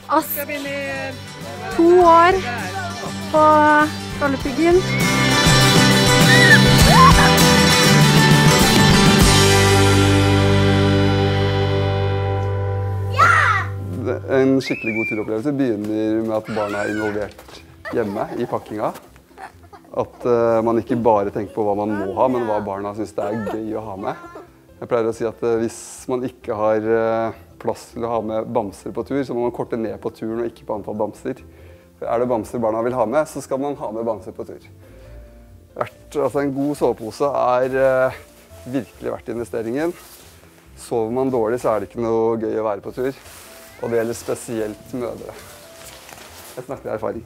Ask 2 år på Galdhøpiggen. En skikkelig god turopplevelse begynner med at barna er involvert hjemme i pakkinga. At man ikke bare tenker på hva man må ha, men hva barna synes det er gøy å ha med. Jeg pleier å si at hvis man ikke har plass til å ha med bamser på tur, så må man korte ned på turen og ikke på antall bamser. For er det bamser barna vil ha med, så skal man ha med bamser på tur. En god sovepose er virkelig verdt investeringen. Sover man dårlig, så er det ikke noe gøy å være på tur. Og det gjelder spesielt mødre. Jeg snakker av erfaring.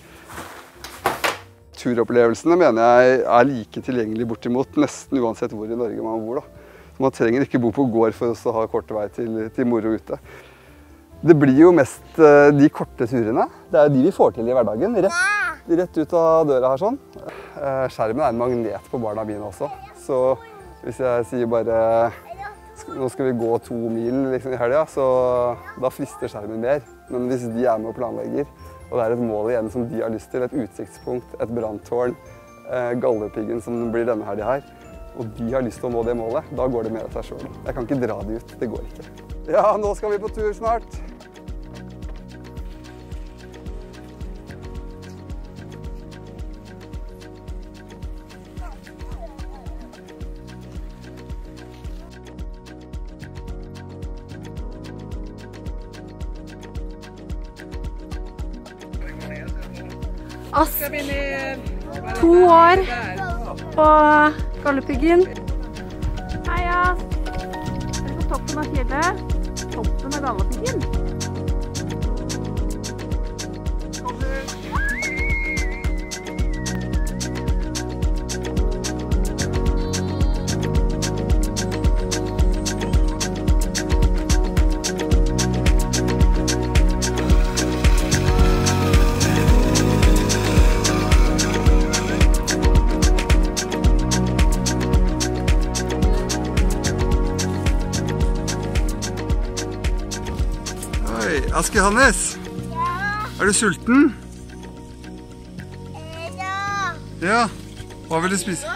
Turopplevelsene mener jeg er like tilgjengelig bortimot nesten uansett hvor i Norge man bor. Man trenger ikke bo på gård for å ha kort vei til moro ute. Det blir jo mest de korte turene. Det er jo de vi får til i hverdagen. Rett ut av døra her sånn. Skjermen er en magnet på barna mine også. Så hvis jeg sier bare nå skal vi gå 2 mil liksom, i helga, så da frister skjermen mer. Men hvis de er med og planlegger, og det er et mål igjen som de har lyst til, et utsiktspunkt, et branntårn, Galdhøpiggen som blir denne helga her, og de har lyst til å nå det målet, da går det mer av seg selv. Jeg kan ikke dra de ut, det går ikke. Ja, nå skal vi på tur snart. Ask 2 år på Galdhøpiggen. Hei, Ask. Er du på toppen av fjellet? Toppen av Galdhøpiggen. Ask Johannes, er du sulten? Ja. Ja, hva vil du spise?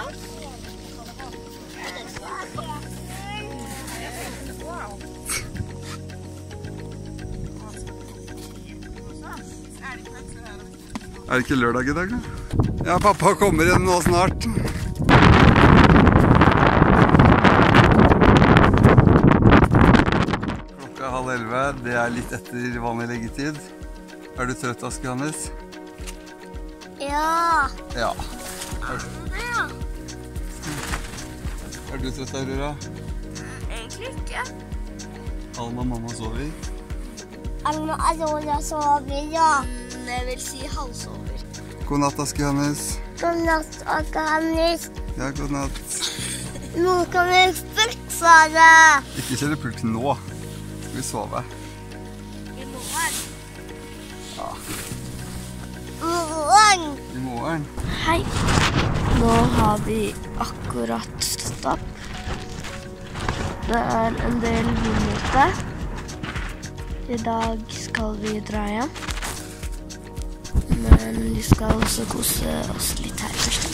Er det ikke lørdag i dag, da? Ja, pappa kommer igjen nå snart. Klokka er 10:30, det er litt etter vanlig leggetid. Er du trøtt, Ask Johannes? Ja. Ja. Er du trøtt, Aurora? Egentlig ikke. Alma og mamma sover. Alma og Aurora sover, ja. Det vil si halvsover. God natt, Ask Johannes. God natt, Ask Johannes. Ja, god natt. Nå kan vi pulksvare. Ikke kjøre pulk nå. Skal vi sove? I morgen. Ja. Morgen. I morgen. Hei. Nå har vi akkurat stopp. Det er en del vind ute. I dag skal vi dra hjem. Men vi skal også kose oss litt her først.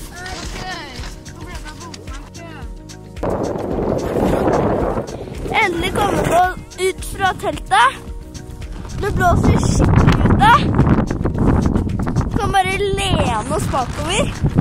Endelig kommet oss ut fra teltet. Det blåser skikkelig ute. Vi kan bare lene oss bakover.